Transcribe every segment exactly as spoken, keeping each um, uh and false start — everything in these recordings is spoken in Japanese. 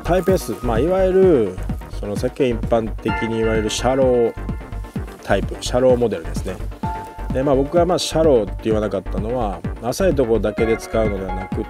タイプ S、まあ、いわゆるその世間一般的に言われるシャロータイプ、シャローモデルですね。で、まあ、僕がまあシャローって言わなかったのは、浅いところだけで使うのではなくって、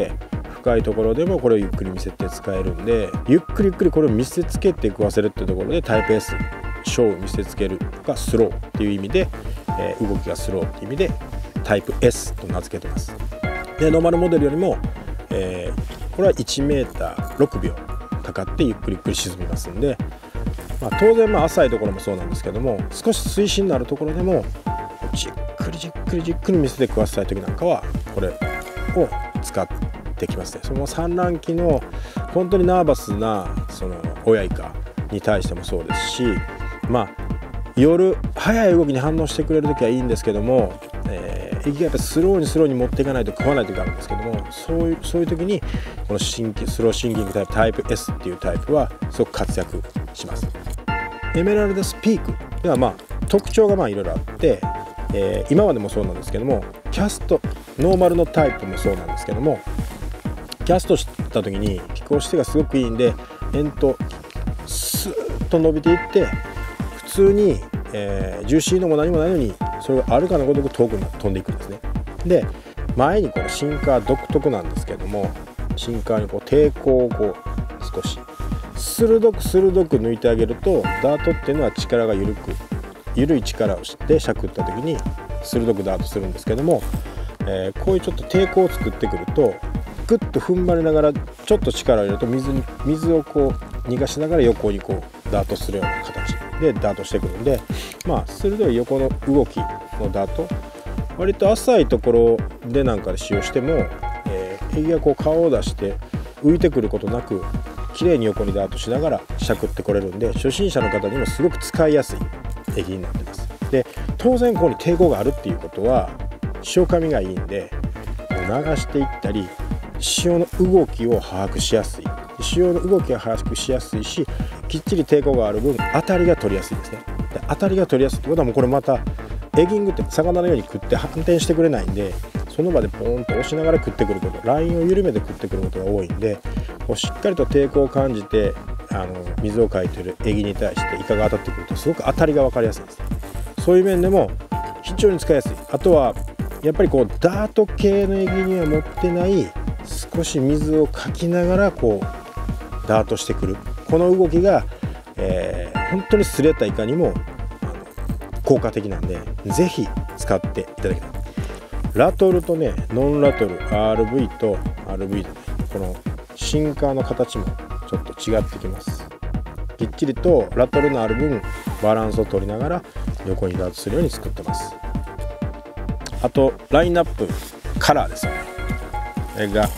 深いところでもこれをゆっくり見せて使えるんで、ゆっくりゆっくりこれを見せつけて食わせるっていうところでタイプ S、ショーを見せつけるとかスローっていう意味で、えー、動きがスローっていう意味でタイプ エス と名付けてます。でノーマルモデルよりも、えー、これはいちメーターろくびょうかかってゆっくりゆっくり沈みますんで、まあ、当然まあ浅いところもそうなんですけども、少し水深のあるところでもじっくりじっくりじっくり見せて食わせたい時なんかはこれを使ってきますね。その産卵期の本当にナーバスなその親イカに対してもそうですし、まあ夜早い動きに反応してくれる時はいいんですけども、えー、息がやっぱスローにスローに持っていかないと食わない時があるんですけども、そういうそういう時にこのシンキスローシンキングタイプタイプ エス っていうタイプはすごく活躍します。エメラルドスピークではまあ特徴がまあいろいろあって、えー、今までもそうなんですけども、キャストノーマルのタイプもそうなんですけども、キャストした時に飛行姿勢がすごくいいんで、円とスーッと伸びていって普通に、えー、重心のも何もないのにそれがあるかのごとく遠くに飛んでいくんですね。で前にこのシンカー独特なんですけども、シンカーにこう抵抗をこう少し鋭く鋭く抜いてあげると、ダートっていうのは力が緩く緩い力をしてしゃくった時に鋭くダートするんですけども、えー、こういうちょっと抵抗を作ってくるとグッと踏ん張りながらちょっと力を入れると水に水をこう逃がしながら横にこうダートするような形でダートしてくるんで、まあ鋭い横の動きのダート、割と浅いところでなんかで使用しても、えー、エギがこう顔を出して浮いてくることなく綺麗に横にダートしながらしゃくってこれるんで、初心者の方にもすごく使いやすいエギになってます。で当然ここに抵抗があるっていうことは潮かみがいいんで、流していったり潮の動きを把握しやすい、潮の動きが把握しやすいし、きっちり抵抗がある分当たりが取りやすいですね。で当たりが取りやすいってことはもうこれまたエギングって魚のように食って反転してくれないんで、その場でポーンと押しながら食ってくること、ラインを緩めて食ってくることが多いんで、こうしっかりと抵抗を感じてあの水をかいているエギに対してイカが当たってくるとすごく当たりが分かりやすいです。そういう面でも非常に使いやすい。あとはやっぱりこうダート系のエギには持ってない少し水をかきながらこうダートしてくるこの動きが、えー、本当にすれたイカにもあの効果的なんで、ぜひ使っていただきたい。ラトルとねノンラトル アールブイ と アールブイ でね、このシンカーの形もちょっと違ってきます。きっちりとラトルのある分バランスを取りながら横にダートするように作ってます。あとラインナップカラーですよね。これが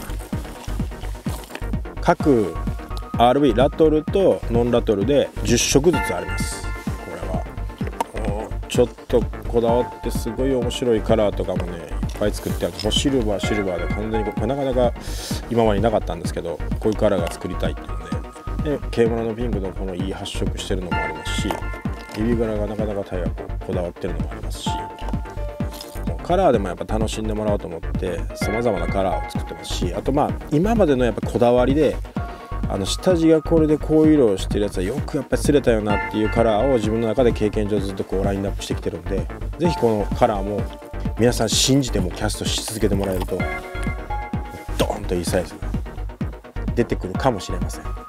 各 アールブイ ラトルとノンラトルでじゅっしょくずつあります。これはちょっとこだわってすごい面白いカラーとかもねいっぱい作ってある。もうシルバーシルバーで完全にこうなかなか今までなかったんですけど、こういうカラーが作りたいっていうので、で桂村のピンクのこのいい発色してるのもありますし、指柄がなかなかタイがこうこだわってるのもありますし、もうカラーでもやっぱ楽しんでもらおうと思ってさまざまなカラーを作ってますし、あとまあ今までのやっぱこだわりであの下地がこれでこういう色をしてるやつはよくやっぱり擦れたよなっていうカラーを自分の中で経験上ずっとこうラインナップしてきてるんで、ぜひこのカラーも皆さん信じてもキャストし続けてもらえるとドーンといいサイズが出てくるかもしれません。